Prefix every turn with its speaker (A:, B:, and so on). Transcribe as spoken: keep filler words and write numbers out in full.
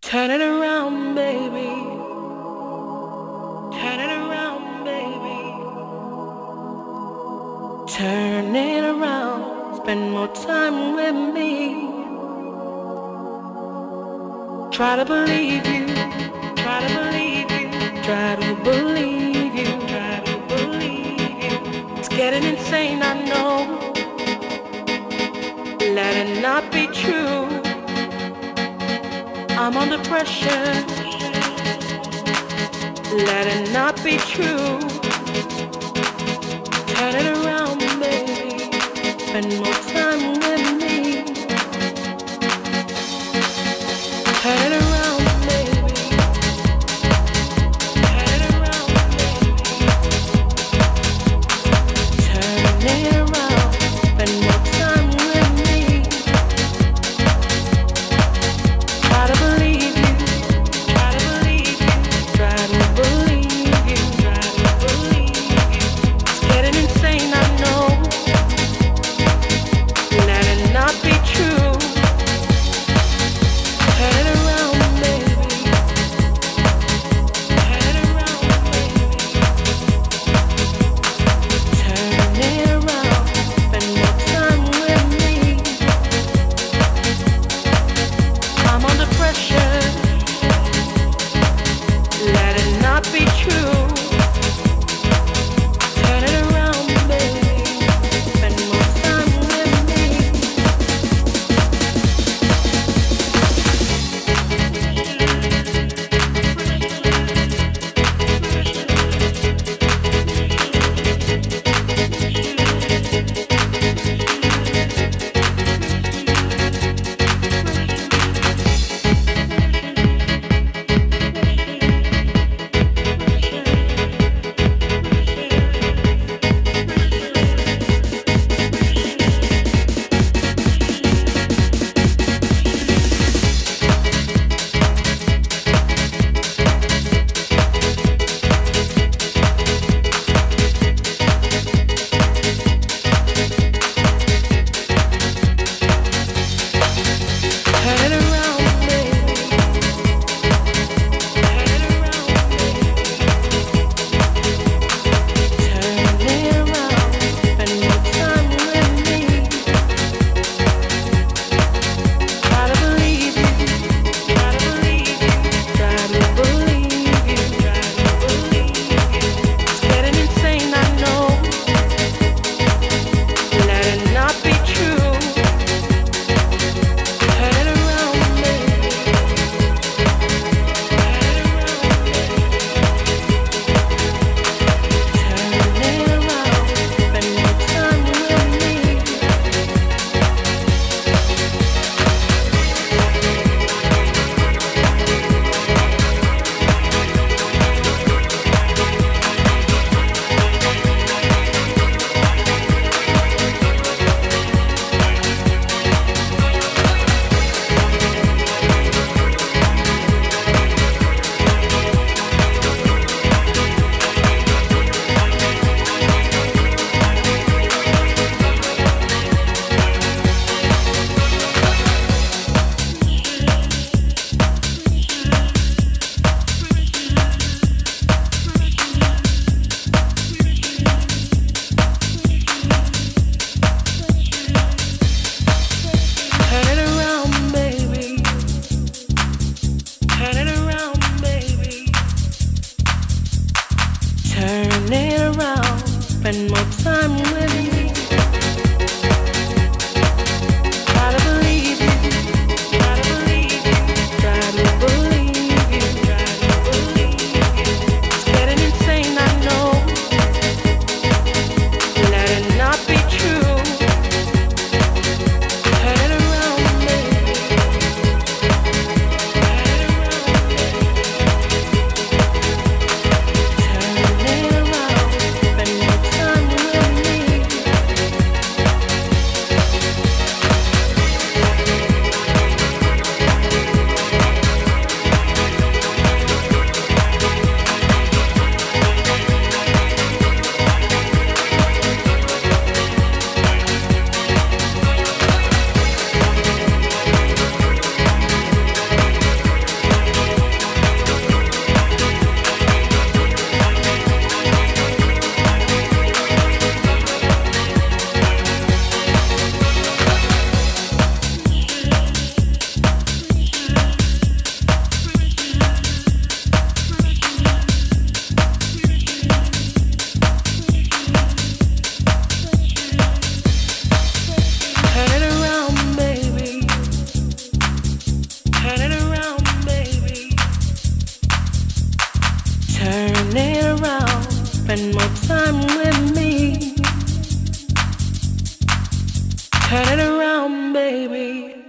A: Turn it around, baby. Turn it around, baby. Turn it around. Spend more time with me. Try to believe you. Try to believe you. Try to believe you. Try to believe you. It's getting insane, I know. Let it not be true. I'm under pressure. Let it not be true. Turn it around, baby. Spend more time with me. Turn it around, baby. Turn it around, baby. Turn it around. Spend more time with me. Try to believe you. Try to believe you. Try to believe you. Try to believe you. It's getting insane, I know. Let it not be true. Turn it around, baby. Turn it around, baby. Turn it around. Spend more time with me. I'm under pressure. Let it not be true. Turn it around, baby. Spend more time with me. Turn it around, baby. Turn it around, baby. Turn it around. Spend more time with me. Try to believe you. Try to believe you. Try to believe you. Try to believe you. It's getting insane, I know. Let it not be true. Turn it around, baby. Turn it around, baby. Turn it around. Spend more time with me. Turn it around, baby. Turn it around, baby. Turn it around. Spend more time with me. Try to believe you. Try to believe you. Try to believe you. Try to believe you. It's getting insane, I know. Let it not be true. Turn it around, baby. Turn it around, baby. Turn it around. Spend more time with me. spend more time with me. Turn it around, baby.